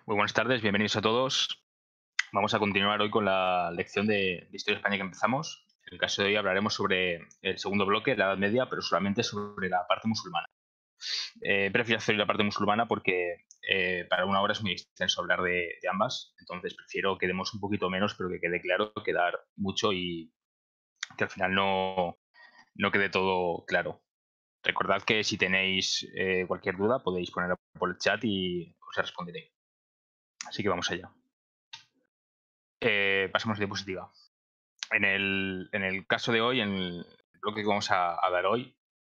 Muy buenas tardes, bienvenidos a todos. Vamos a continuar hoy con la lección de Historia de España que empezamos. En el caso de hoy hablaremos sobre el segundo bloque, la Edad Media, pero solamente sobre la parte musulmana. Prefiero hacer la parte musulmana porque para una hora es muy extenso hablar de ambas, entonces prefiero que demos un poquito menos, pero que quede claro, que dar mucho y que al final no quede todo claro. Recordad que si tenéis cualquier duda podéis ponerla por el chat y os responderé. Así que vamos allá. Pasamos a diapositiva. En el caso de hoy, en el bloque que vamos a dar hoy,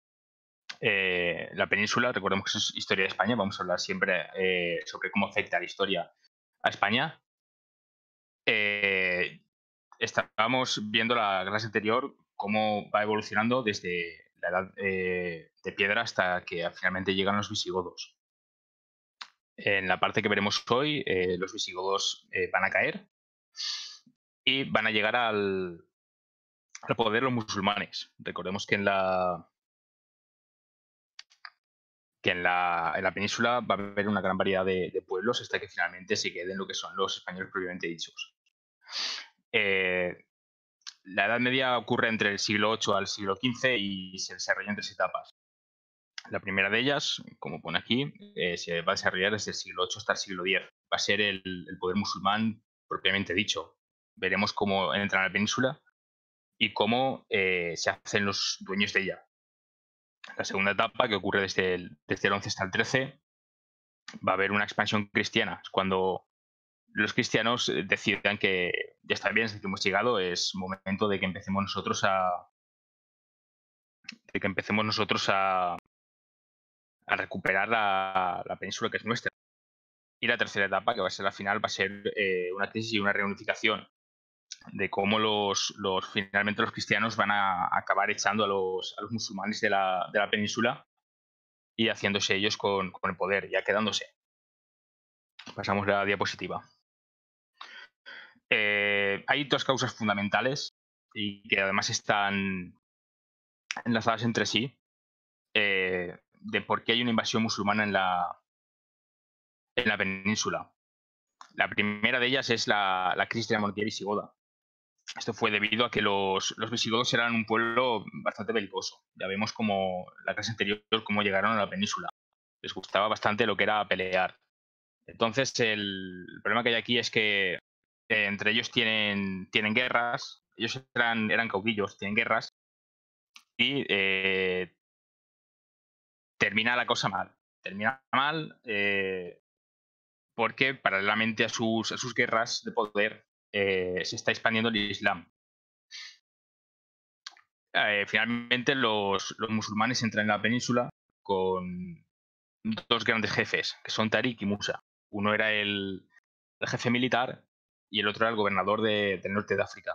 la península, recordemos que es historia de España, vamos a hablar siempre sobre cómo afecta la historia a España. Estábamos viendo la clase anterior cómo va evolucionando desde la edad de piedra hasta que finalmente llegan los visigodos. En la parte que veremos hoy, los visigodos van a caer y van a llegar al poder los musulmanes. Recordemos que en la península va a haber una gran variedad de pueblos hasta que finalmente se queden lo que son los españoles propiamente dichos. La Edad Media ocurre entre el siglo VIII al siglo XV y se desarrolla en tres etapas. La primera de ellas, como pone aquí, se va a desarrollar desde el siglo VIII hasta el siglo X. Va a ser el poder musulmán propiamente dicho. Veremos cómo entra en la península y cómo se hacen los dueños de ella. La segunda etapa, que ocurre desde el 11 hasta el 13, va a haber una expansión cristiana. Es cuando los cristianos decidan que ya está bien, desde que hemos llegado, es momento de que empecemos nosotros a recuperar la península que es nuestra. Y la tercera etapa, que va a ser la final, va a ser una crisis y una reunificación de cómo finalmente los cristianos van a acabar echando a los musulmanes de la península y haciéndose ellos con el poder, ya quedándose. Pasamos la diapositiva. Hay dos causas fundamentales y que además están enlazadas entre sí de por qué hay una invasión musulmana en la península. La primera de ellas es la crisis de la monarquía visigoda. Esto fue debido a que los visigodos eran un pueblo bastante belicoso. Ya vemos como la clase anterior cómo llegaron a la península. Les gustaba bastante lo que era pelear. Entonces, el problema que hay aquí es que entre ellos tienen guerras, ellos eran caudillos, tienen guerras, y termina la cosa mal. Termina mal porque paralelamente a sus guerras de poder se está expandiendo el Islam. Finalmente los musulmanes entran en la península con dos grandes jefes, que son Tariq y Musa. Uno era el jefe militar y el otro era el gobernador del norte de África.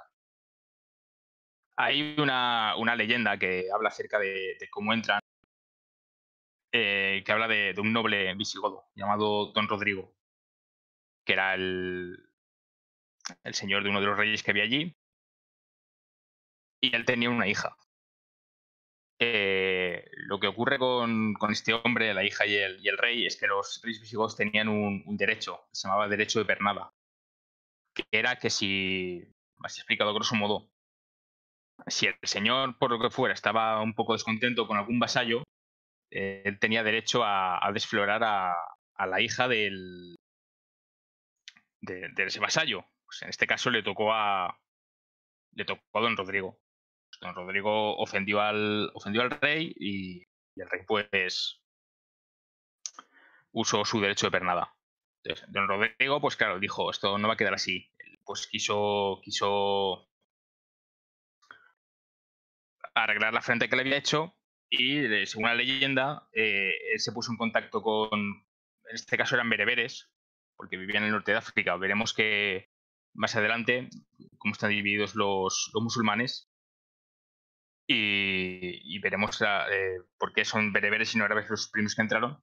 Hay una leyenda que habla acerca de cómo entran, que habla de un noble visigodo llamado Don Rodrigo, que era el señor de uno de los reyes que había allí, y él tenía una hija. Lo que ocurre con este hombre, la hija y el rey, es que los reyes visigodos tenían un derecho, que se llamaba derecho de pernada, que era que si, así explicado grosso modo, si el señor, por lo que fuera, estaba un poco descontento con algún vasallo, él tenía derecho a desflorar a la hija de ese vasallo. Pues en este caso le tocó a don Rodrigo. Don Rodrigo ofendió al rey y el rey pues usó su derecho de pernada. Entonces, don Rodrigo, pues claro, dijo, esto no va a quedar así. Él, pues quiso arreglar la frente que le había hecho y, según la leyenda, él se puso en contacto en este caso eran bereberes, porque vivían en el norte de África. Veremos que más adelante, cómo están divididos los musulmanes, y veremos por qué son bereberes y no árabes los primeros que entraron.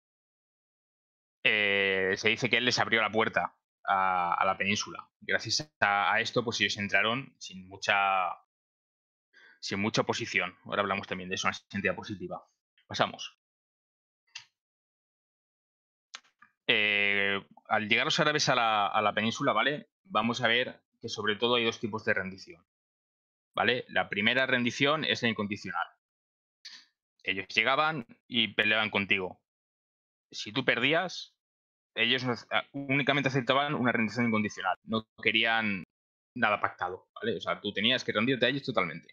Se dice que él les abrió la puerta a la península. Gracias a esto, pues ellos entraron sin mucha oposición. Ahora hablamos también de eso, una siguiente diapositiva. Pasamos. Al llegar los árabes a la península, ¿vale? Vamos a ver que sobre todo hay dos tipos de rendición, ¿vale? La primera rendición es la incondicional. Ellos llegaban y peleaban contigo. Si tú perdías, ellos únicamente aceptaban una rendición incondicional. No querían nada pactado, ¿vale? O sea, tú tenías que rendirte a ellos totalmente.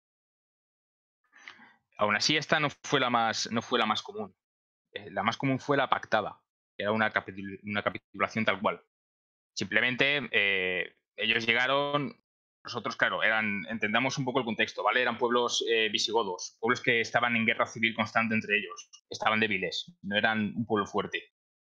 Aún así, esta no fue la más común. La más común fue la pactada, que era una capitulación tal cual. Simplemente ellos llegaron, nosotros, claro, entendamos un poco el contexto, ¿vale? Eran pueblos visigodos, pueblos que estaban en guerra civil constante entre ellos, estaban débiles, no eran un pueblo fuerte.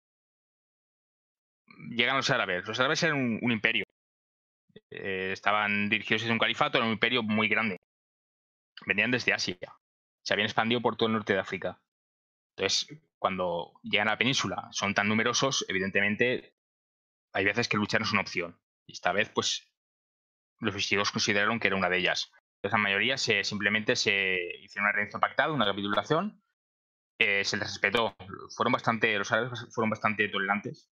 Llegan los árabes eran un imperio, estaban dirigidos desde un califato, era un imperio muy grande, venían desde Asia, se habían expandido por todo el norte de África. Entonces, cuando llegan a la península, son tan numerosos, evidentemente hay veces que luchar no es una opción. Y esta vez, pues, los visigodos consideraron que era una de ellas. Entonces, la mayoría simplemente se hicieron una rendición pactada, una capitulación, se les respetó. Los árabes fueron bastante tolerantes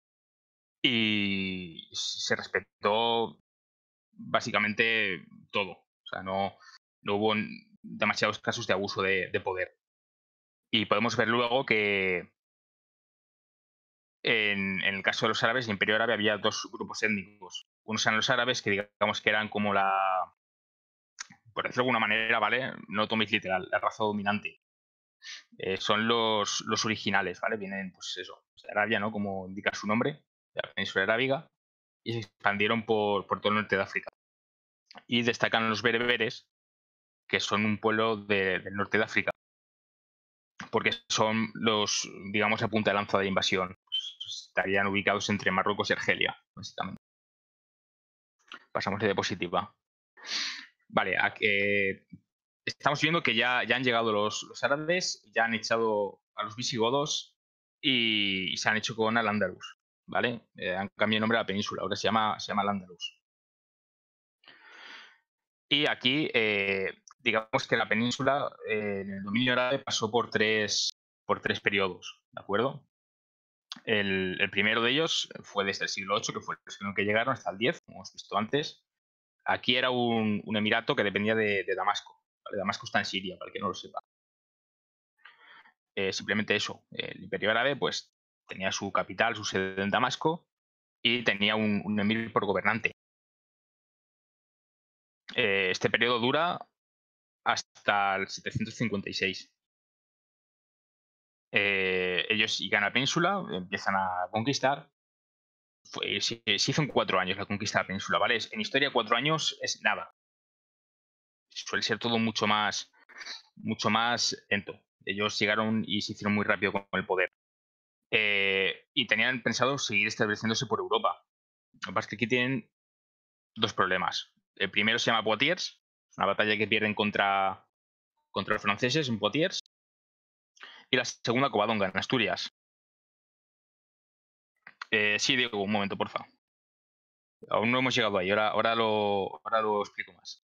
y se respetó básicamente todo. O sea, no hubo demasiados casos de abuso de poder. Y podemos ver luego que en el caso de los árabes, el Imperio Árabe, había dos grupos étnicos. Unos eran los árabes, que digamos que eran como por decirlo de alguna manera, ¿vale? No toméis literal, la raza dominante. Son los originales, ¿vale? Vienen, pues eso, de Arabia, ¿no? Como indica su nombre, de la península arábiga, y se expandieron por todo el norte de África. Y destacan los bereberes, que son un pueblo del norte de África, porque son digamos, a punta de lanza de invasión. Pues, estarían ubicados entre Marruecos y Argelia, básicamente. Pasamos de diapositiva. Vale, estamos viendo que ya han llegado los árabes, ya han echado a los visigodos y se han hecho con Al-Ándalus, ¿vale? Han cambiado el nombre a la península, ahora se llama Al-Ándalus. Y aquí, digamos que la península, en el dominio árabe, pasó por tres periodos, ¿de acuerdo? El primero de ellos fue desde el siglo VIII, que fue el siglo en que llegaron, hasta el X, como hemos visto antes. Aquí era un emirato que dependía de Damasco. ¿Vale? Damasco está en Siria, para el que no lo sepa. Simplemente eso, el Imperio Árabe pues tenía su capital, su sede en Damasco, y tenía un emir por gobernante. Este periodo dura hasta el 756. Ellos llegan a la península, empiezan a conquistar. Se hizo en 4 años la conquista de la península, ¿vale? En historia 4 años es nada. Suele ser todo mucho más lento. Ellos llegaron y se hicieron muy rápido con el poder. Y tenían pensado seguir estableciéndose por Europa. Lo que pasa es que aquí tienen dos problemas. El primero se llama Poitiers, una batalla que pierden contra los franceses en Poitiers. Y la segunda, Covadonga, en Asturias. Sí, Diego, un momento, porfa. Aún no hemos llegado ahí, ahora lo explico más.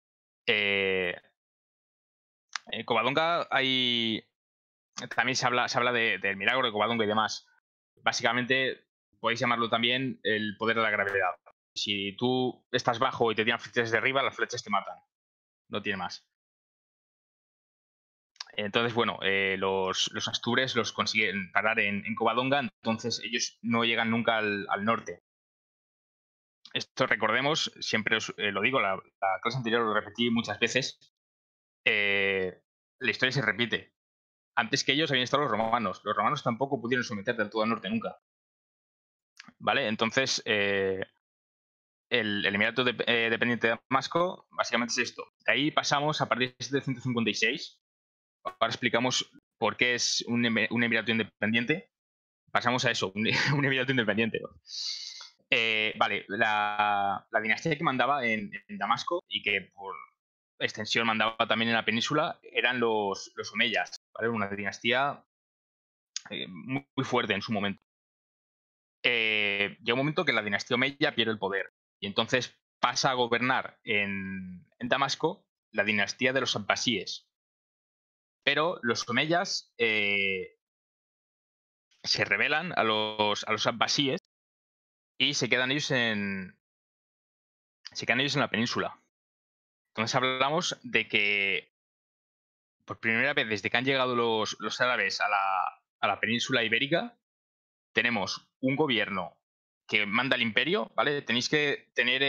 En Covadonga también se habla del milagro de Covadonga y demás. Básicamente, podéis llamarlo también el poder de la gravedad. Si tú estás bajo y te tiran flechas de arriba, las flechas te matan. No tiene más. Entonces, bueno, los astures los consiguen parar en Covadonga, entonces ellos no llegan nunca al norte. Esto recordemos, siempre lo digo, la clase anterior lo repetí muchas veces, la historia se repite. Antes que ellos habían estado los romanos. Los romanos tampoco pudieron someter del todo al norte nunca. ¿Vale? Entonces, el Emirato dependiente de Damasco básicamente es esto. De ahí pasamos a partir de 756. Ahora explicamos por qué es un emirato independiente. Pasamos a eso, un emirato independiente. ¿No? Vale, la dinastía que mandaba en Damasco y que por extensión mandaba también en la península eran los omeyas, ¿vale? Una dinastía muy, muy fuerte en su momento. Llega un momento que la dinastía omeya pierde el poder y entonces pasa a gobernar en Damasco la dinastía de los abbasíes. Pero los omeyas se rebelan a los abbasíes y se quedan ellos en la península. Entonces hablamos de que por primera vez desde que han llegado los árabes a la península ibérica, tenemos un gobierno que manda el imperio, ¿vale? Tenéis que tener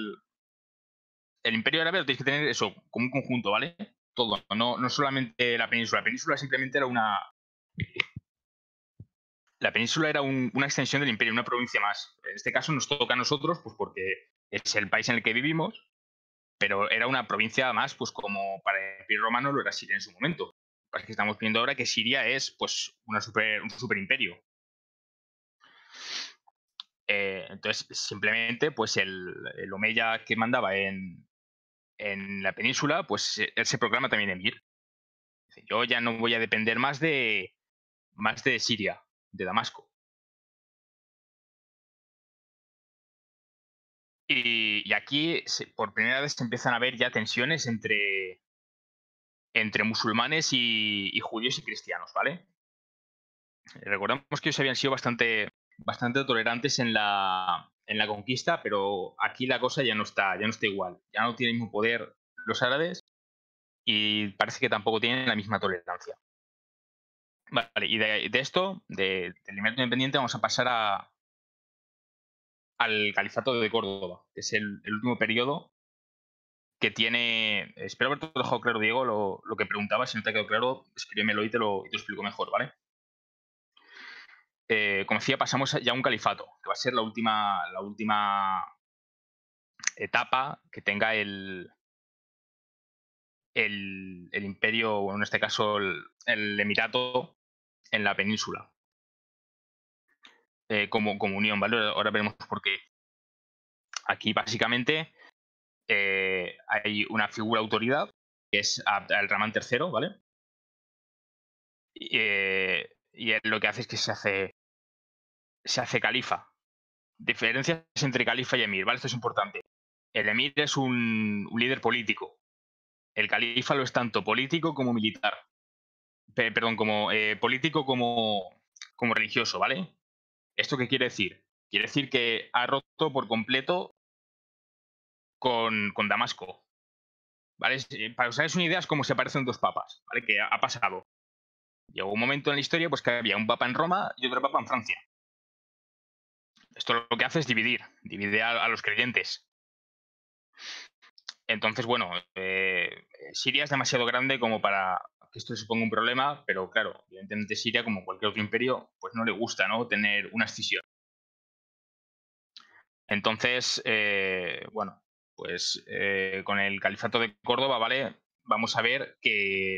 el imperio árabe, lo tenéis que tener eso, como un conjunto, ¿vale? Todo, no solamente la península. La península simplemente era una extensión del imperio, una provincia más. En este caso nos toca a nosotros, pues porque es el país en el que vivimos, pero era una provincia más, pues como para el imperio romano lo era Siria en su momento. Es que estamos viendo ahora que Siria es pues un super imperio. Entonces, simplemente, pues el Omeya que mandaba en la península, pues él se proclama también emir. Dice, yo ya no voy a depender más de Siria, de Damasco. Y aquí, por primera vez, se empiezan a ver ya tensiones entre musulmanes y judíos y cristianos, ¿vale? Recordamos que ellos habían sido bastante tolerantes en la conquista, pero aquí la cosa ya no está igual. Ya no tienen el mismo poder los árabes y parece que tampoco tienen la misma tolerancia. Vale, y de esto, del Emirato Independiente, vamos a pasar al Califato de Córdoba, que es el último periodo que tiene. Espero haberte dejado claro, Diego, lo que preguntaba. Si no te ha quedado claro, escríbemelo y te lo explico mejor, ¿vale? Como decía, pasamos ya a un califato, que va a ser la última etapa que tenga el imperio, o en este caso el emirato, en la península, como unión, ¿vale? Ahora veremos por qué. Aquí, básicamente, hay una figura de autoridad, que es el Ramán III, ¿vale? Y él lo que hace es que se hace califa. Diferencias entre califa y emir, ¿vale? Esto es importante. El emir es un líder político. El califa lo es tanto político como militar. Perdón, como político como religioso, ¿vale? ¿Esto qué quiere decir? Quiere decir que ha roto por completo con Damasco, ¿vale? Para que os hagáis una idea, es como se parecen dos papas, ¿vale? Que ha pasado. Llegó un momento en la historia pues que había un papa en Roma y otro papa en Francia. Esto lo que hace es divide a los creyentes. Entonces, bueno, Siria es demasiado grande como para que esto suponga un problema, pero claro, evidentemente Siria, como cualquier otro imperio, pues no le gusta, ¿no?, tener una escisión. Entonces, bueno, pues con el Califato de Córdoba, ¿vale? Vamos a ver que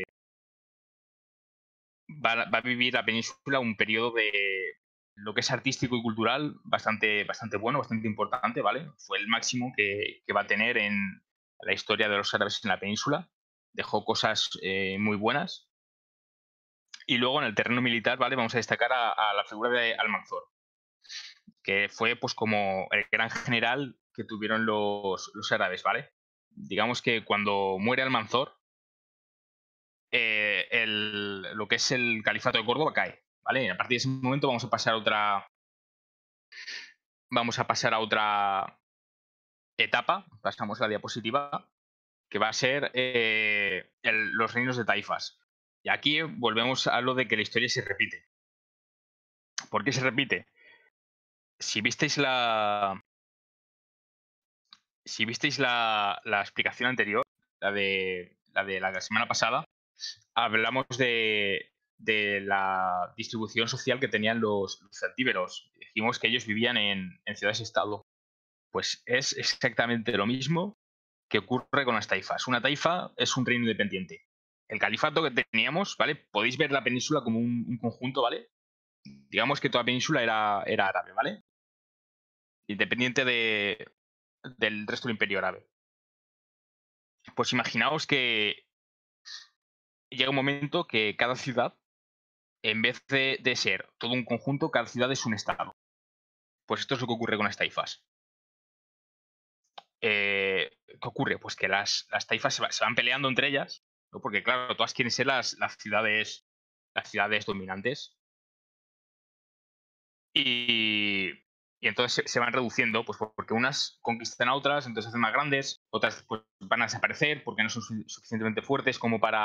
va a vivir la península un periodo de lo que es artístico y cultural bastante bueno, bastante importante, ¿vale? Fue el máximo que va a tener en la historia de los árabes en la península. Dejó cosas muy buenas. Y luego en el terreno militar, ¿vale? Vamos a destacar a la figura de Almanzor, que fue pues como el gran general que tuvieron los árabes, ¿vale? Digamos que cuando muere Almanzor, lo que es el califato de Córdoba cae, ¿vale? A partir de ese momento vamos a pasar a otra etapa, pasamos la diapositiva, que va a ser los reinos de taifas. Y aquí volvemos a lo de que la historia se repite. ¿Por qué se repite? Si visteis la explicación anterior, la de la semana pasada, hablamos de la distribución social que tenían los celtíberos. Dijimos que ellos vivían en ciudades-estado. Pues es exactamente lo mismo que ocurre con las taifas. Una taifa es un reino independiente. El califato que teníamos, ¿vale? Podéis ver la península como un conjunto, ¿vale? Digamos que toda la península era árabe, ¿vale? Independiente del resto del imperio árabe. Pues imaginaos que llega un momento que cada ciudad, en vez de ser todo un conjunto, cada ciudad es un estado. Pues esto es lo que ocurre con las taifas. ¿Qué ocurre? Pues que las taifas se van peleando entre ellas, ¿no? Porque claro, todas quieren ser las ciudades dominantes. y, y entonces se van reduciendo, pues porque unas conquistan a otras, entonces se hacen más grandes, otras pues, van a desaparecer porque no son suficientemente fuertes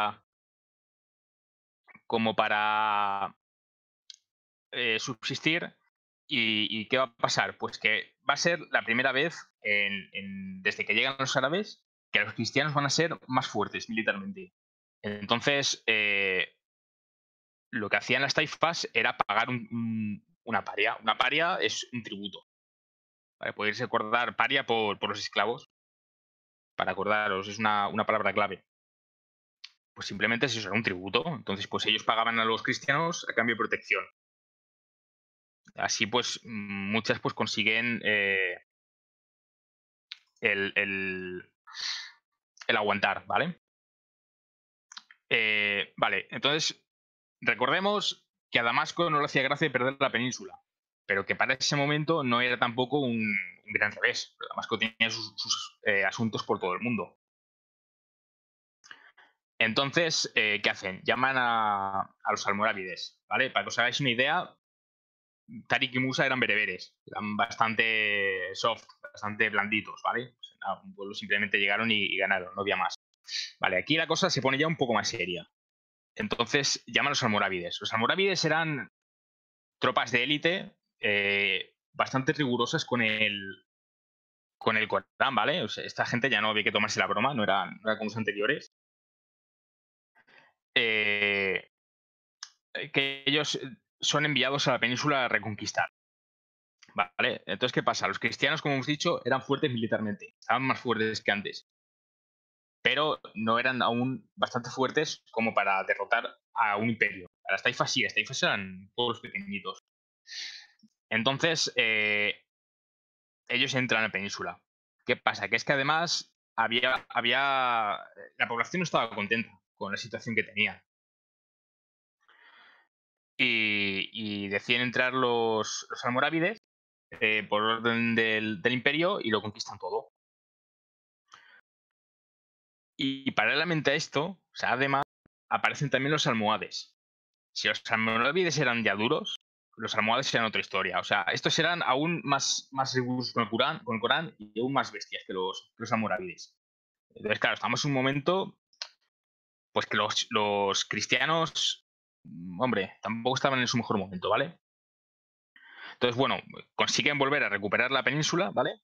como para subsistir. ¿Y qué va a pasar? Pues que va a ser la primera vez desde que llegan los árabes que los cristianos van a ser más fuertes militarmente. Entonces, lo que hacían las taifas era pagar una paria. Una paria es un tributo. ¿Vale? Podéis recordar paria por los esclavos, para acordaros, es una palabra clave. Pues simplemente es eso, era un tributo. Entonces, pues ellos pagaban a los cristianos a cambio de protección. Así pues, muchas pues consiguen el aguantar, ¿vale? Vale, entonces recordemos que a Damasco no le hacía gracia perder la península, pero que para ese momento no era tampoco un gran revés. Damasco tenía sus asuntos por todo el mundo. Entonces, ¿qué hacen? Llaman a los almorávides, ¿vale? Para que os hagáis una idea, Tariq y Musa eran bereberes, eran bastante soft, bastante blanditos, ¿vale? Pues nada, un pueblo simplemente llegaron y ganaron, no había más. Vale, aquí la cosa se pone ya un poco más seria. Entonces llaman a los almorávides. Los almorávides eran tropas de élite bastante rigurosas con el Corán, ¿vale? O sea, esta gente ya no había que tomarse la broma, no era como los anteriores. Eh, que ellos son enviados a la península a reconquistar. ¿Vale? Entonces, ¿qué pasa? Los cristianos, como hemos dicho, eran fuertes militarmente, estaban más fuertes que antes, pero no eran aún bastante fuertes como para derrotar a un imperio. A las taifas sí, las taifas eran pueblos pequeñitos. Entonces, ellos entran a la península. ¿Qué pasa? Que es que además la población no estaba contenta con la situación que tenía. Y deciden entrar los almorávides por orden del imperio y lo conquistan todo. Y paralelamente a esto, o sea, además, aparecen también los almohades. Si los almorávides eran ya duros, los almohades eran otra historia. O sea, estos eran aún más rigurosos con el Corán y aún más bestias que los almorávides. Entonces, claro, estamos en un momento pues que los cristianos, hombre, tampoco estaban en su mejor momento, ¿vale? Entonces, bueno, consiguen volver a recuperar la península, ¿vale?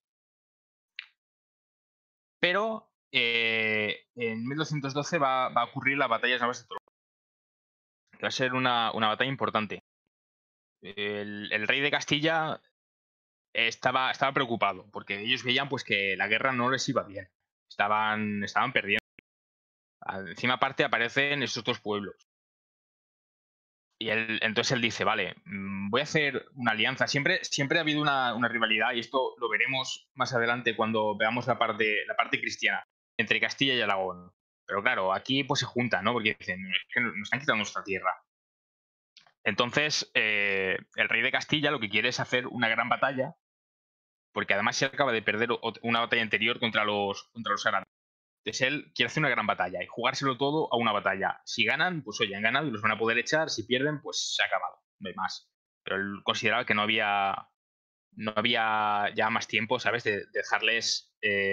Pero en 1212 va a ocurrir la batalla de Navas de Toro, que va a ser una batalla importante. El rey de Castilla estaba preocupado, porque ellos veían pues que la guerra no les iba bien. Estaban perdiendo. Encima aparte aparecen estos dos pueblos. Y entonces él dice, vale, voy a hacer una alianza. Siempre ha habido una rivalidad, y esto lo veremos más adelante cuando veamos la parte cristiana, entre Castilla y Aragón. Pero claro, aquí pues se juntan, ¿no? Porque dicen, es que nos están quitando nuestra tierra. Entonces, el rey de Castilla lo que quiere es hacer una gran batalla, porque además se acaba de perder una batalla anterior contra los árabes. Entonces él quiere hacer una gran batalla y jugárselo todo a una batalla. Si ganan, pues oye, han ganado y los van a poder echar. Si pierden, pues se ha acabado, no hay más. Pero él consideraba que no había ya más tiempo, ¿sabes? De dejarles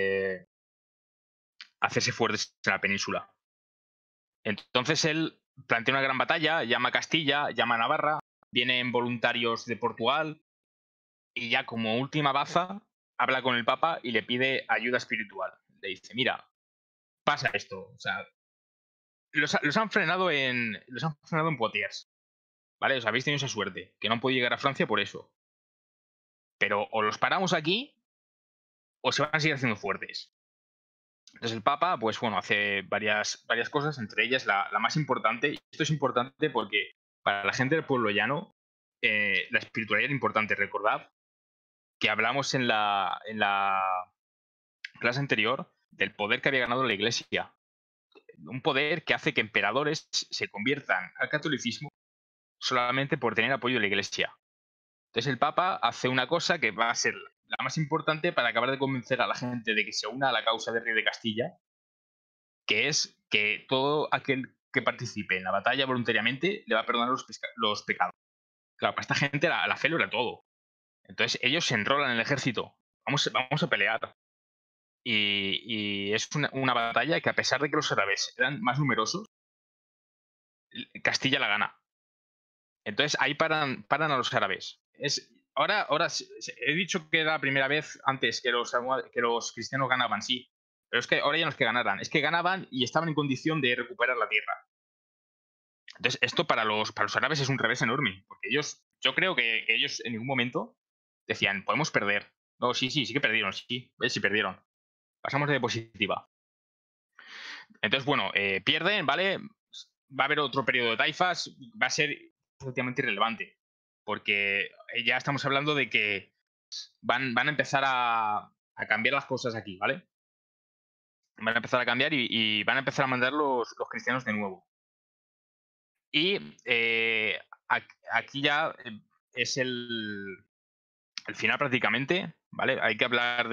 hacerse fuertes en la península. Entonces él plantea una gran batalla, llama a Castilla, llama a Navarra, vienen voluntarios de Portugal y ya como última baza habla con el Papa y le pide ayuda espiritual. Le dice, mira, pasa esto. O sea, los han frenado en Poitiers, ¿vale? Os habéis tenido esa suerte, que no han podido llegar a Francia por eso. Pero o los paramos aquí o se van a seguir haciendo fuertes. Entonces el Papa, pues bueno, hace varias cosas, entre ellas la más importante, y esto es importante porque para la gente del pueblo llano, la espiritualidad era importante. Recordad que hablamos en la clase anterior del poder que había ganado la Iglesia. Un poder que hace que emperadores se conviertan al catolicismo solamente por tener apoyo de la Iglesia. Entonces el Papa hace una cosa que va a ser la más importante para acabar de convencer a la gente de que se una a la causa del rey de Castilla, que es que todo aquel que participe en la batalla voluntariamente le va a perdonar los pecados. Claro, para esta gente la fe lo era todo. Entonces ellos se enrolan en el ejército. Vamos a pelear. Y es una batalla que, a pesar de que los árabes eran más numerosos, Castilla la gana. Entonces ahí paran a los árabes. Ahora he dicho que era la primera vez antes que los cristianos ganaban, sí. Pero es que ahora ya no es que ganaran, es que ganaban y estaban en condición de recuperar la tierra. Entonces, esto para los árabes es un revés enorme, porque yo creo que ellos en ningún momento decían, podemos perder. No, sí que perdieron, sí, sí perdieron. Pasamos de diapositiva. Entonces, bueno, pierden, ¿vale? Va a haber otro periodo de taifas, va a ser prácticamente irrelevante, porque ya estamos hablando de que van a empezar a cambiar las cosas aquí, ¿vale? Van a empezar a cambiar y van a empezar a mandar los cristianos de nuevo. Y aquí ya es el final prácticamente, ¿vale? Hay que hablar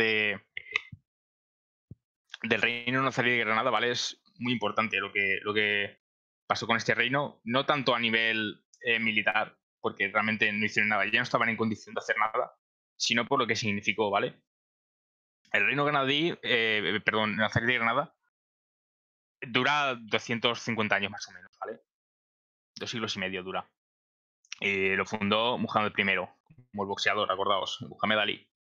del reino nazarí de Granada, ¿vale? Es muy importante lo que pasó con este reino, no tanto a nivel militar, porque realmente no hicieron nada, ya no estaban en condición de hacer nada, sino por lo que significó, ¿vale? El reino nazarí de Granada dura 250 años más o menos, ¿vale? 2 siglos y medio dura. Lo fundó Muhammad I, como el boxeador, acordaos, Muhammad Ali.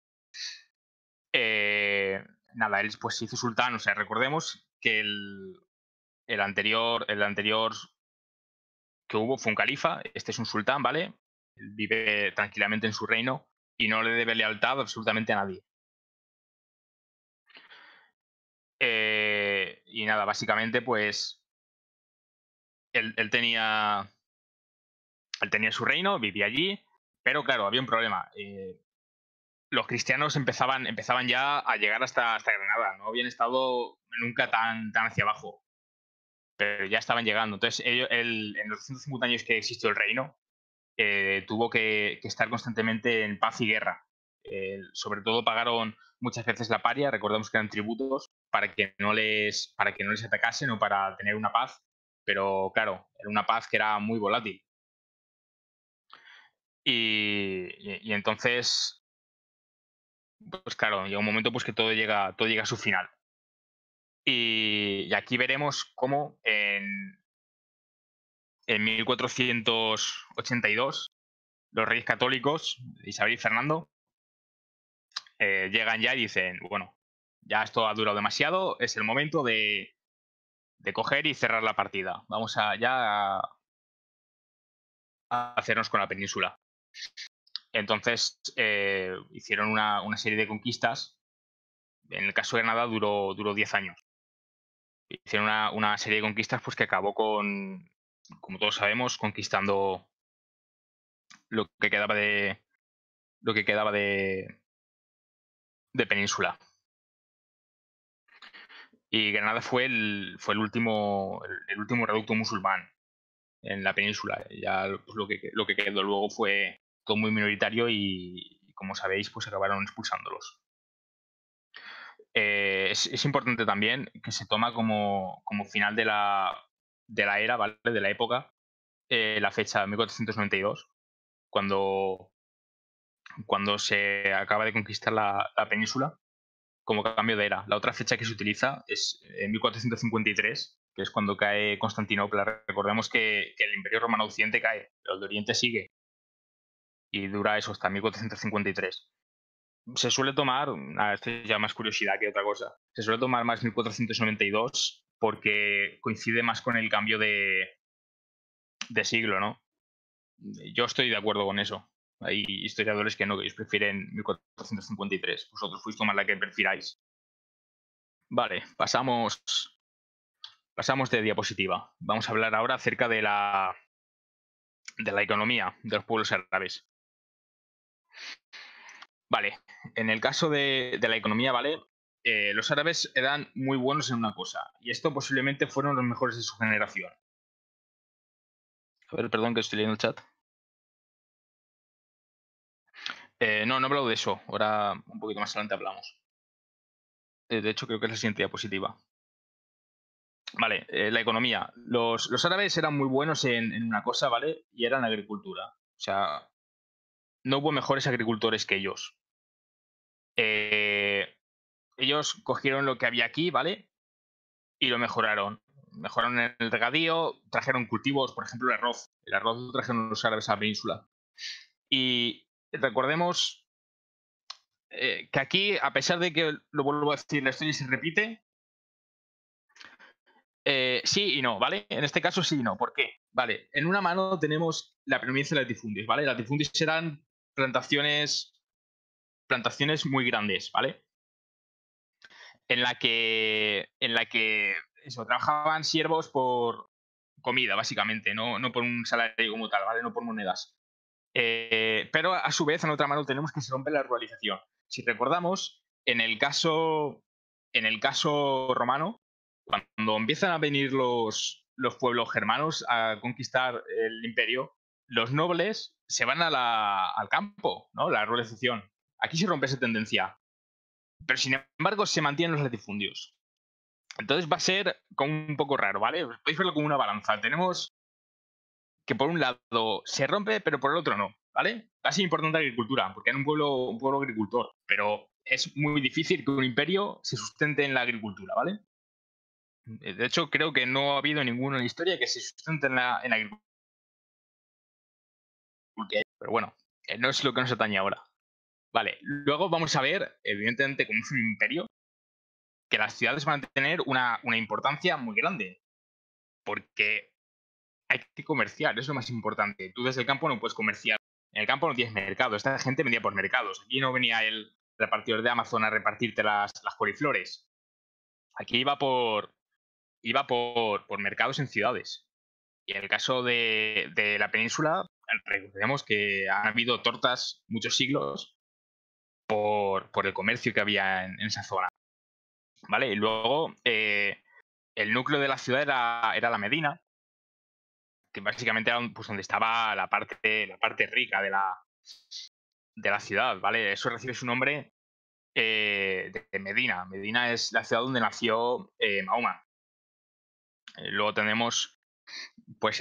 Nada, él pues se hizo sultán, o sea, recordemos que el anterior que hubo fue un califa, este es un sultán, ¿vale? Él vive tranquilamente en su reino y no le debe lealtad absolutamente a nadie. Y nada, básicamente, pues él tenía su reino, vivía allí, pero claro, había un problema. Los cristianos empezaban ya a llegar hasta Granada, no habían estado nunca tan hacia abajo, pero ya estaban llegando. Entonces, en los 150 años que existió el reino, tuvo que estar constantemente en paz y guerra. Sobre todo pagaron muchas veces la paria, recordemos que eran tributos, para que no les atacasen o para tener una paz, pero claro, era una paz que era muy volátil. Y entonces, pues claro, llega un momento pues que todo llega a su final. Y aquí veremos cómo en 1482 los reyes católicos, Isabel y Fernando, llegan ya y dicen, bueno, ya esto ha durado demasiado, es el momento de coger y cerrar la partida. Vamos a hacernos con la península. Entonces hicieron una serie de conquistas. En el caso de Granada duró 10 años. Hicieron una serie de conquistas pues que acabó con, como todos sabemos, conquistando lo que quedaba de península. Y Granada fue el último reducto musulmán en la península. Ya pues, lo que quedó luego fue todo muy minoritario y como sabéis, pues acabaron expulsándolos. Es importante también que se toma como final de la era, ¿vale? De la época, la fecha 1492, cuando se acaba de conquistar la península, como cambio de era. La otra fecha que se utiliza es en 1453, que es cuando cae Constantinopla. Recordemos que el Imperio Romano Occidente cae, pero el de Oriente sigue y dura eso hasta 1453. Se suele tomar, esto es ya más curiosidad que otra cosa, se suele tomar más 1492 porque coincide más con el cambio de siglo, ¿no? Yo estoy de acuerdo con eso. Hay historiadores que no, que ellos prefieren 1453. Vosotros podéis tomar la que prefiráis. Vale, pasamos de diapositiva. Vamos a hablar ahora acerca de la economía de los pueblos árabes. Vale, en el caso de la economía, ¿vale? Los árabes eran muy buenos en una cosa, y esto posiblemente fueron los mejores de su generación. A ver, perdón que estoy leyendo el chat. No he hablado de eso, ahora un poquito más adelante hablamos. De hecho, creo que es la siguiente diapositiva. Vale, la economía. Los árabes eran muy buenos en una cosa, ¿vale? Y era en la agricultura. O sea, no hubo mejores agricultores que ellos. Eh, Ellos cogieron lo que había aquí, ¿vale? Y lo mejoraron. Mejoraron el regadío, trajeron cultivos, por ejemplo, el arroz. El arroz lo trajeron los árabes a la península. Y recordemos que aquí, a pesar de que, lo vuelvo a decir, la historia se repite, sí y no, ¿vale? En este caso sí y no. ¿Por qué? Vale, en una mano tenemos la preeminencia de latifundis, ¿vale? Latifundis eran plantaciones muy grandes, ¿vale? En la que eso, trabajaban siervos por comida, básicamente, no por un salario como tal, ¿vale? No por monedas. Pero a su vez, en otra mano, tenemos que se rompe la ruralización. Si recordamos, en el caso romano, cuando empiezan a venir los pueblos germanos a conquistar el imperio, los nobles se van al campo, ¿no? La ruralización. Aquí se rompe esa tendencia. Pero sin embargo, se mantienen los latifundios. Entonces va a ser como un poco raro, ¿vale? Podéis verlo como una balanza. Tenemos que por un lado se rompe, pero por el otro no, ¿vale? Va a ser importante la agricultura, porque era un pueblo agricultor, pero es muy difícil que un imperio se sustente en la agricultura, ¿vale? De hecho, creo que no ha habido ninguno en la historia que se sustente en la agricultura, pero bueno, no es lo que nos atañe ahora. Vale, luego vamos a ver, evidentemente, como es un imperio, que las ciudades van a tener una importancia muy grande, porque hay que comerciar, es lo más importante. Tú desde el campo no puedes comerciar. En el campo no tienes mercado. Esta gente vendía por mercados. Aquí no venía el repartidor de Amazon a repartirte las coliflores. Aquí iba por mercados en ciudades. Y en el caso de la península, recordemos que han habido tortas muchos siglos por el comercio que había en esa zona. ¿Vale? Y luego el núcleo de la ciudad era la Medina, que básicamente era pues, donde estaba la parte rica de la ciudad, ¿vale? Eso recibe su nombre de Medina. Medina es la ciudad donde nació Mahoma. Luego tenemos pues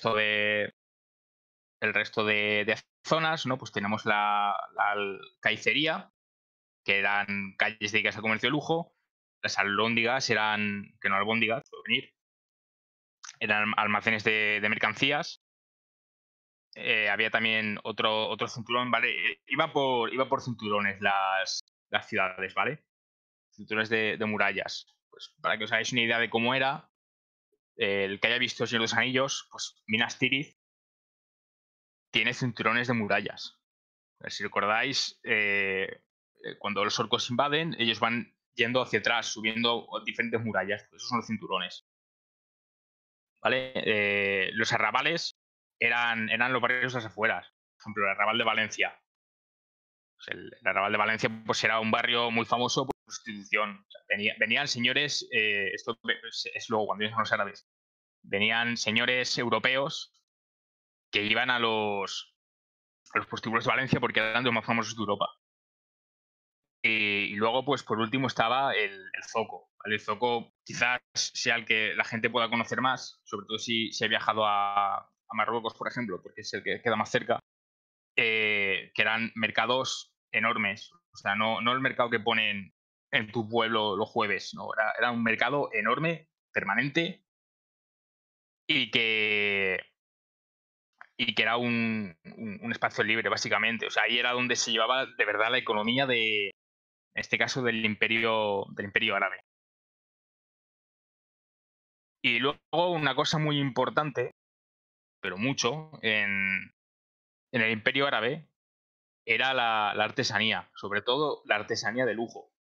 el resto de zonas, ¿no? Pues tenemos la Caicería, que eran calles dedicadas al comercio de lujo. Las albóndigas que no albóndigas, por venir, eran almacenes de mercancías. Había también otro cinturón, ¿vale? Iba por cinturones las ciudades, ¿vale? Cinturones de murallas. Pues para que os hagáis una idea de cómo era, el que haya visto El Señor de los Anillos, pues Minas Tirith tiene cinturones de murallas. Si recordáis, cuando los orcos invaden, ellos van yendo hacia atrás, subiendo diferentes murallas. Pues esos son los cinturones, ¿vale? Los arrabales eran los barrios de las afueras. Por ejemplo, el arrabal de Valencia. Pues el arrabal de Valencia pues era un barrio muy famoso por prostitución. O sea, venían señores, esto es luego cuando vienen los árabes, venían señores europeos que iban a los prostíbulos de Valencia porque eran los más famosos de Europa. Y luego, pues por último, estaba el Zoco, ¿vale? El Zoco quizás sea el que la gente pueda conocer más, sobre todo si ha viajado a Marruecos, por ejemplo, porque es el que queda más cerca, que eran mercados enormes. O sea, no el mercado que ponen en tu pueblo los jueves, no, era un mercado enorme, permanente, y que era un espacio libre, básicamente. O sea, ahí era donde se llevaba de verdad la economía en este caso, del imperio árabe. Y luego una cosa muy importante, pero mucho, en el imperio árabe, era la artesanía, sobre todo la artesanía de lujo.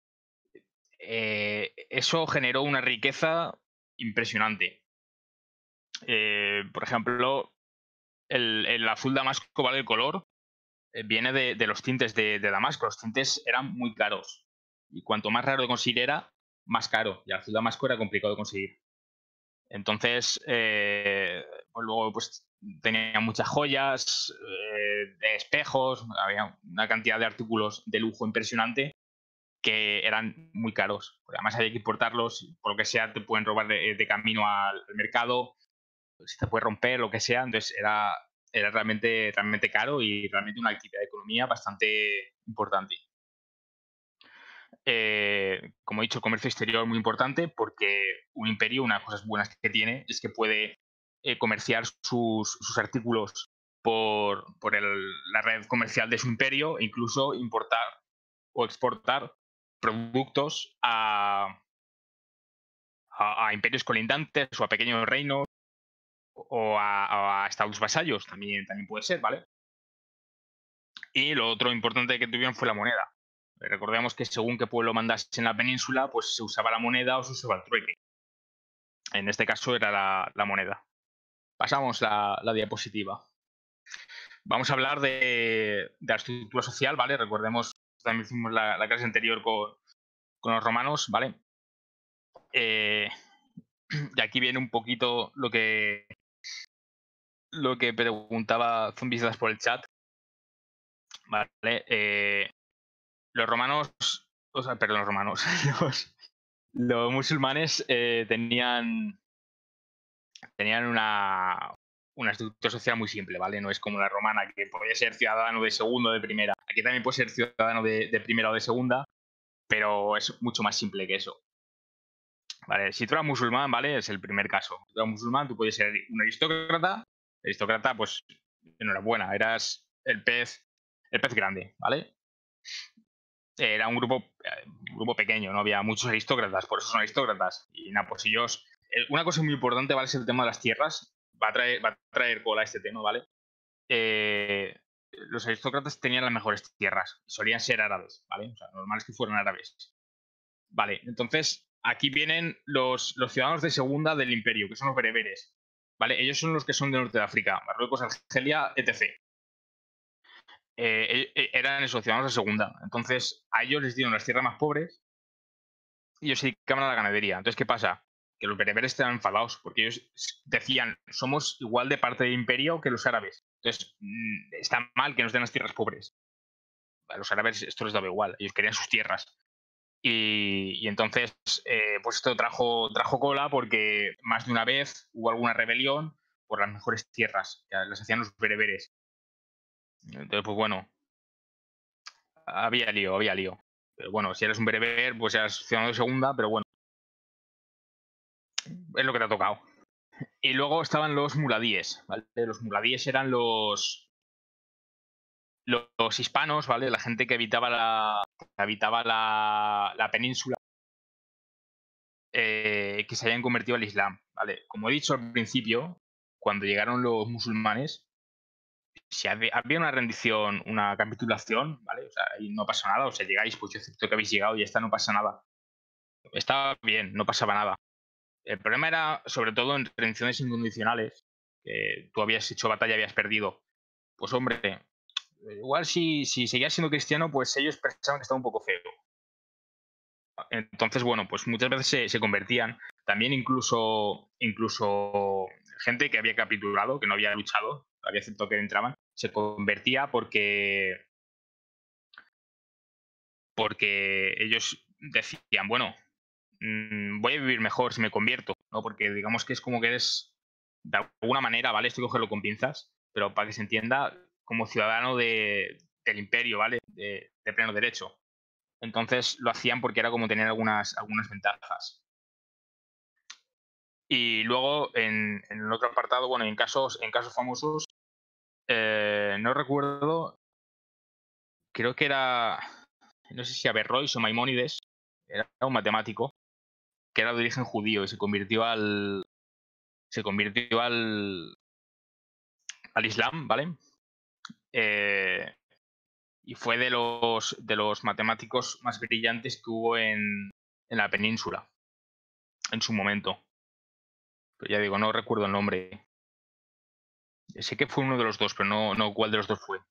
Eso generó una riqueza impresionante. Por ejemplo, el azul damasco, ¿vale? El color viene de los tintes de Damasco. Los tintes eran muy caros. Y cuanto más raro de conseguir era, más caro. Y el azul damasco era complicado de conseguir. Entonces, pues luego pues, tenía muchas joyas, de espejos, había una cantidad de artículos de lujo impresionante que eran muy caros. Porque además había que importarlos, por lo que sea, te pueden robar de camino al mercado, se te puede romper, lo que sea. Entonces era realmente caro y realmente una actividad de economía bastante importante. Como he dicho, el comercio exterior es muy importante porque un imperio, una de las cosas buenas que tiene es que puede comerciar sus artículos la red comercial de su imperio e incluso importar o exportar productos a imperios colindantes o a pequeños reinos o a estados vasallos, también puede ser, ¿vale? Y lo otro importante que tuvieron fue la moneda. Recordemos que según qué pueblo mandase en la península, pues se usaba la moneda o se usaba el trueque. En este caso era la moneda. Pasamos la diapositiva. Vamos a hablar de la estructura social, ¿vale? Recordemos, también hicimos la clase anterior con los romanos, ¿vale? Y aquí viene un poquito lo que preguntaba Zumbisdas por el chat, ¿vale? Los romanos, o sea, perdón, los romanos, los musulmanes tenían una estructura social muy simple, ¿vale? No es como la romana, que podía ser ciudadano de segunda o de primera. Aquí también puede ser ciudadano de primera o de segunda, pero es mucho más simple que eso. Vale, si tú eras musulmán, ¿vale? Es el primer caso. Si tú eras musulmán, tú puedes ser un aristócrata. Aristócrata, pues, enhorabuena, eras el pez grande, ¿vale? Era un grupo pequeño, no había muchos aristócratas, por eso son aristócratas. Y nada, pues ellos. Una cosa muy importante, ¿vale? Es el tema de las tierras. Va a traer cola este tema, ¿vale? Los aristócratas tenían las mejores tierras. Solían ser árabes, ¿vale? O sea, normal es que fueran árabes. Vale, entonces aquí vienen los ciudadanos de segunda del imperio, que son los bereberes. ¿Vale? Ellos son los que son del norte de África, Marruecos, Argelia, etc. Eran esos ciudadanos de segunda. Entonces, a ellos les dieron las tierras más pobres y ellos se dedicaban a la ganadería. Entonces, ¿qué pasa? Que los bereberes estaban enfadados porque ellos decían, somos igual de parte del imperio que los árabes. Entonces, está mal que nos den las tierras pobres. A los árabes esto les daba igual, ellos querían sus tierras. Y entonces, pues esto trajo cola porque más de una vez hubo alguna rebelión por las mejores tierras, que las hacían los bereberes. Entonces, pues bueno, había lío, había lío. Pero bueno, si eres un bereber, pues eras ciudadano de segunda, pero bueno, es lo que te ha tocado. Y luego estaban los muladíes, ¿vale? Los muladíes eran los hispanos, ¿vale? La gente que habitaba la península, que se habían convertido al Islam, ¿vale? Como he dicho al principio, cuando llegaron los musulmanes, si había una rendición, una capitulación, ¿vale? O sea, ahí no pasa nada, o sea, llegáis, pues yo acepto que habéis llegado y ya está, no pasa nada. Estaba bien, no pasaba nada. El problema era, sobre todo, en rendiciones incondicionales, que tú habías hecho batalla y habías perdido. Pues hombre, igual si seguías siendo cristiano, pues ellos pensaban que estaba un poco feo. Entonces, bueno, pues muchas veces se convertían. También incluso gente que había capitulado, que no había luchado, había aceptado que entraban, se convertía porque ellos decían, bueno, voy a vivir mejor si me convierto, ¿no? Porque digamos que es como que eres, de alguna manera, ¿vale? Esto hay que cogerlo con pinzas, pero para que se entienda, como ciudadano del imperio, ¿vale? De pleno derecho. Entonces lo hacían porque era como tener algunas ventajas. Y luego, en el otro apartado, bueno, en casos famosos, no recuerdo, creo que era, no sé si Averroes o Maimónides, era un matemático que era de origen judío y se convirtió al Islam, ¿vale? Eh, y fue de los matemáticos más brillantes que hubo en la península en su momento. Pero ya digo, no recuerdo el nombre. Sé que fue uno de los dos, pero no cuál de los dos fue.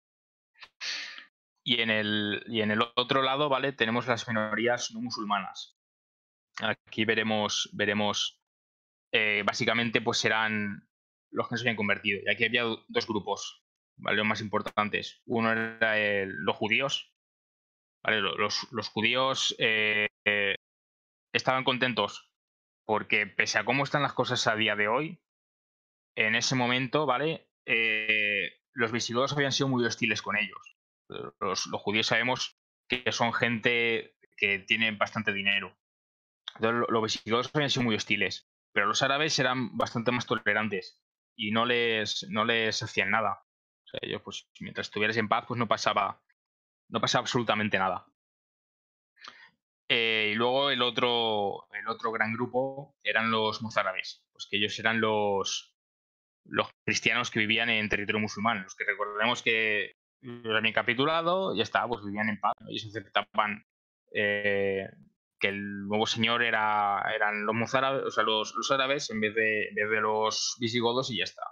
Y en el otro lado, ¿vale? Tenemos las minorías no musulmanas. Aquí veremos básicamente, pues serán los que no se habían convertido. Y aquí había dos grupos, ¿vale? Los más importantes. Uno era los judíos, ¿vale? Los judíos estaban contentos porque, pese a cómo están las cosas a día de hoy, en ese momento, ¿vale? los visigodos habían sido muy hostiles con ellos. Los judíos sabemos que son gente que tiene bastante dinero. Entonces, los visigodos habían sido muy hostiles, pero los árabes eran bastante más tolerantes y no les hacían nada. O sea, ellos, pues, mientras estuvieras en paz, pues no pasaba absolutamente nada. Y luego el otro gran grupo eran los mozárabes, pues que ellos eran los cristianos que vivían en territorio musulmán, los que recordemos que los habían capitulado, ya está, pues vivían en paz, ¿no? Ellos aceptaban que el nuevo señor eran los mozárabes, o sea, los árabes en vez de los visigodos y ya está.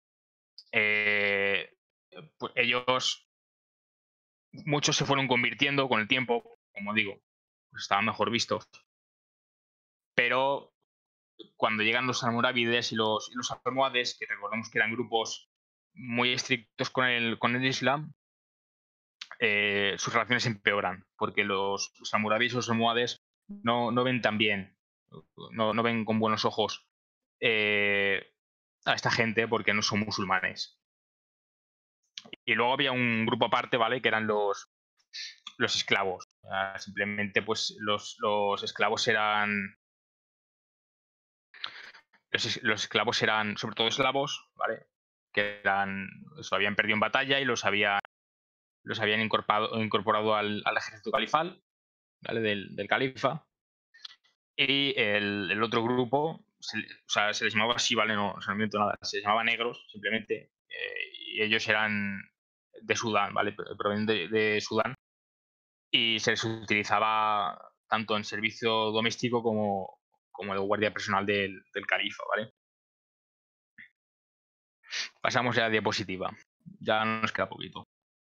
Eh, pues ellos, muchos se fueron convirtiendo con el tiempo, como digo, pues estaban mejor vistos, pero cuando llegan los almorávides y los almohades, que recordemos que eran grupos muy estrictos con el Islam, sus relaciones empeoran, porque los almorávides y los almohades no ven tan bien, no ven con buenos ojos eh, a esta gente porque no son musulmanes. Y luego había un grupo aparte, ¿vale? Que eran los esclavos. Simplemente, pues, los esclavos eran. Los esclavos eran, sobre todo eslavos, ¿vale? Que los habían perdido en batalla y los habían incorporado al ejército califal, ¿vale? Del califa. Y el otro grupo, o sea, se les llamaba así, ¿vale? No, o sea, no miento nada, se les llamaba negros, simplemente. Y ellos eran de Sudán, ¿vale? Provienen de Sudán. Y se les utilizaba tanto en servicio doméstico como de guardia personal del califa, ¿vale? Pasamos ya a la diapositiva. Ya nos queda poquito.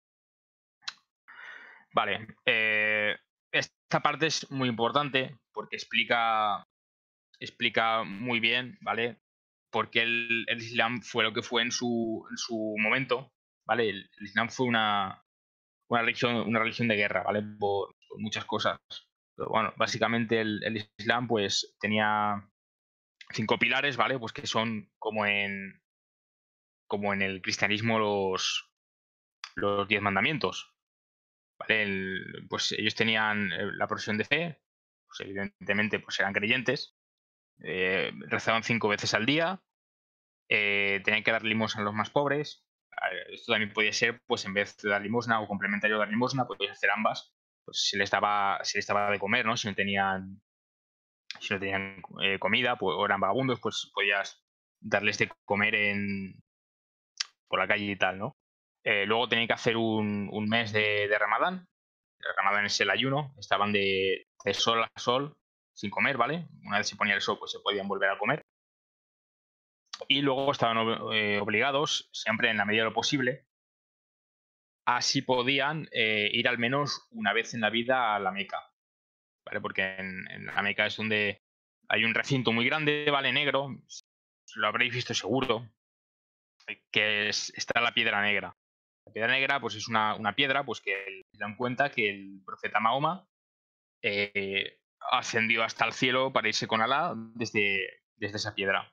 Vale. Esta parte es muy importante porque explica muy bien, ¿vale? Por qué el Islam fue lo que fue en su momento, ¿vale? El Islam fue una religión de guerra, ¿vale? Por muchas cosas. Pero bueno, básicamente el Islam pues tenía 5 pilares, ¿vale? Pues que son como en el cristianismo los 10 mandamientos, ¿vale? Pues ellos tenían la profesión de fe, pues evidentemente pues eran creyentes, rezaban 5 veces al día, tenían que dar limosna a los más pobres. Esto también podía ser, pues en vez de dar limosna o complementario de dar limosna, podías hacer ambas, pues se les daba de comer, ¿no? Si no tenían comida, pues, o eran vagabundos, pues podías darles de comer por la calle y tal, ¿no? Luego tenían que hacer un mes de Ramadán. El Ramadán es el ayuno, estaban de sol a sol sin comer, ¿vale? Una vez se ponía el sol, pues se podían volver a comer. Y luego estaban obligados, siempre en la medida de lo posible, a si podían ir al menos una vez en la vida a la Meca, ¿vale? Porque en la Meca es donde hay un recinto muy grande, ¿vale? Negro, lo habréis visto seguro, que está la Piedra Negra. La Piedra Negra, pues es una piedra pues que dan cuenta que el profeta Mahoma ascendió hasta el cielo para irse con Alá desde esa piedra.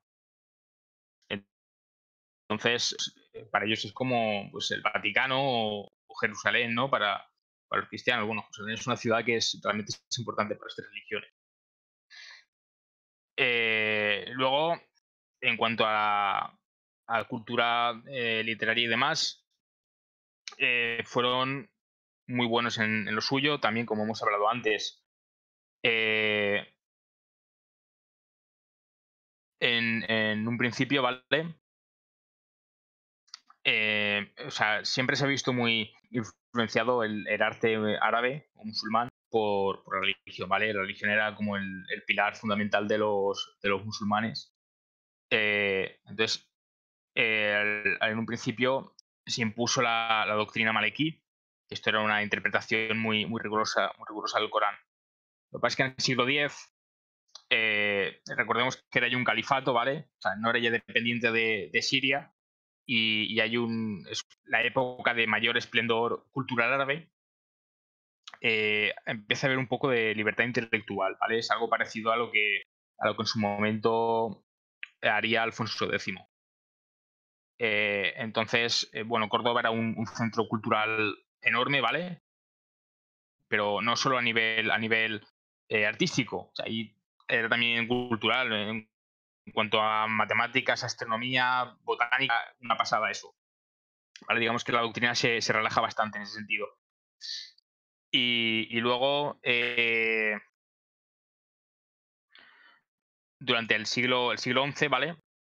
Entonces, para ellos es como pues, el Vaticano o Jerusalén, ¿no? Para los cristianos. Bueno, Jerusalén es una ciudad que realmente es importante para estas religiones. Luego, en cuanto a cultura literaria y demás, fueron muy buenos en lo suyo. También, como hemos hablado antes, eh, en un principio, ¿vale? O sea, siempre se ha visto muy influenciado el arte árabe o musulmán por la religión, ¿vale? La religión era como el pilar fundamental de los musulmanes. Entonces, en un principio se impuso la doctrina malekí, que esto era una interpretación muy rigurosa del Corán. Lo que pasa es que en el siglo X, recordemos que era ya un califato, ¿vale? O sea, no era ya dependiente de Siria, y es la época de mayor esplendor cultural árabe. Empieza a haber un poco de libertad intelectual, ¿vale? Es algo parecido a lo que en su momento haría Alfonso X. Entonces, bueno, Córdoba era un centro cultural enorme, ¿vale? Pero no solo a nivel artístico, o sea, ahí era también cultural, en cuanto a matemáticas, astronomía, botánica, una pasada eso. ¿Vale? Digamos que la doctrina se relaja bastante en ese sentido. Y luego, durante el siglo XI, ¿vale?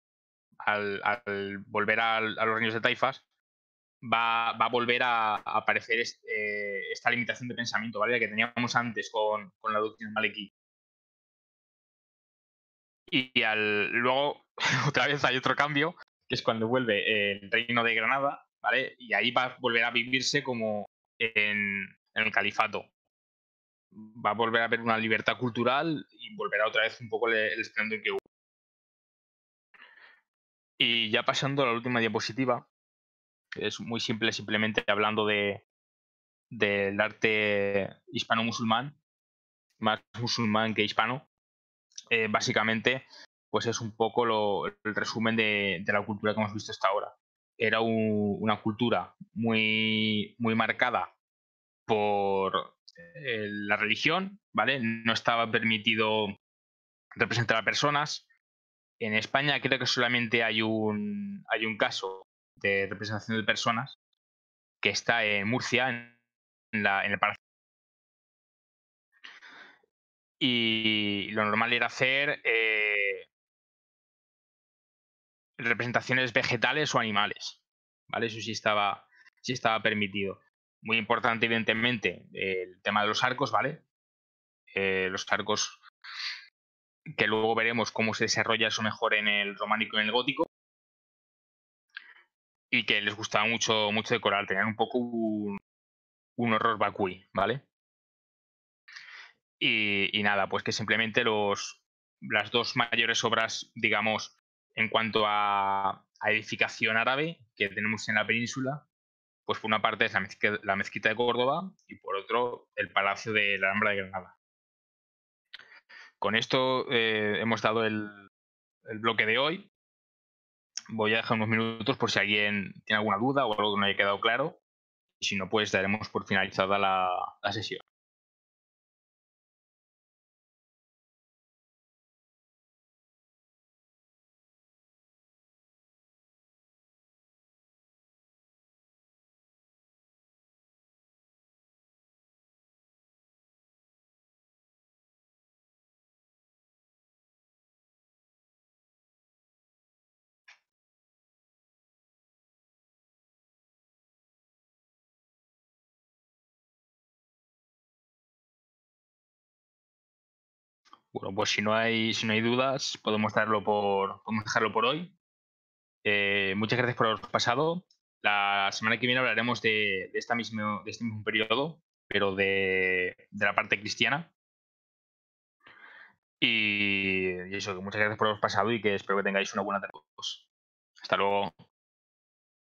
Al volver a los reinos de taifas, va a volver a aparecer esta limitación de pensamiento, ¿vale? Que teníamos antes con la doctrina malequí. Luego, otra vez hay otro cambio, que es cuando vuelve el reino de Granada, ¿vale? Y ahí va a volver a vivirse como en el califato. Va a volver a haber una libertad cultural y volverá otra vez un poco el esplendor que hubo. Y ya pasando a la última diapositiva, que es muy simple, simplemente hablando del arte hispano-musulmán, más musulmán que hispano. Básicamente, pues es un poco el resumen de la cultura que hemos visto hasta ahora. Era una cultura muy, muy marcada por la religión, ¿vale? No estaba permitido representar a personas. En España creo que solamente hay un caso de representación de personas que está en Murcia, en el Palacio. Y lo normal era hacer representaciones vegetales o animales, ¿vale? Eso sí estaba permitido. Muy importante, evidentemente, el tema de los arcos, ¿vale? Los arcos que luego veremos cómo se desarrolla eso mejor en el románico y en el gótico, y que les gustaba mucho, mucho decorar, tenían un poco un horror vacui, ¿vale? Y nada, pues que simplemente las dos mayores obras, digamos, en cuanto a edificación árabe que tenemos en la península, pues por una parte es la mezquita de Córdoba y por otro el Palacio de la Alhambra de Granada. Con esto hemos dado el bloque de hoy. Voy a dejar unos minutos por si alguien tiene alguna duda o algo que no haya quedado claro. Y si no, pues daremos por finalizada la sesión. Bueno, pues si no hay dudas, podemos dejarlo por hoy. Muchas gracias por haber pasado. La semana que viene hablaremos de este mismo periodo, pero de la parte cristiana. Y eso, que muchas gracias por haber pasado y que espero que tengáis una buena tarde. Hasta luego.